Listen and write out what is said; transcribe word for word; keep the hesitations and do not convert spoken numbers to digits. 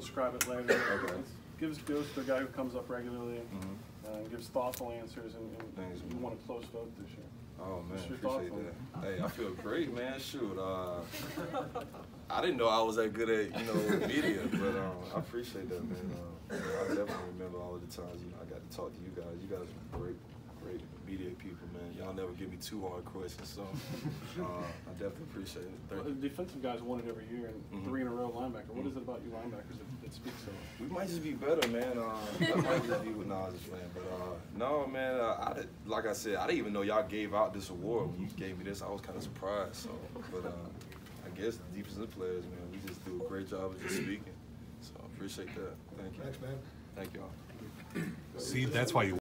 describe it later. Okay. It's, gives goes to the guy who comes up regularly and Mm-hmm. uh, gives thoughtful answers, and, and Thanks, you man. want a close vote this year. Oh man, Just your appreciate thoughts that. Hey, I feel great, man. Shoot, uh, I didn't know I was that good at you know media, but um, I appreciate that, man. Uh, I definitely remember all of the times you know I got to talk to you guys. You guys are great, great media people, man. Y'all never give me too hard questions, so uh, I definitely appreciate it. Well, the defensive guys won it every year, and Mm-hmm. three in a row linebacker. What is it about you linebackers that, that speaks so much? We might just be better, man. Uh, that might just be what Nas is playing. But uh, no, man. Uh, I did, like I said, I didn't even know y'all gave out this award. When you gave me this, I was kind of surprised. So, but uh, I guess the defensive players, man, we just do a great job of just speaking. So I appreciate that. Thank you. Thanks, man. Thank y'all. See, that's why you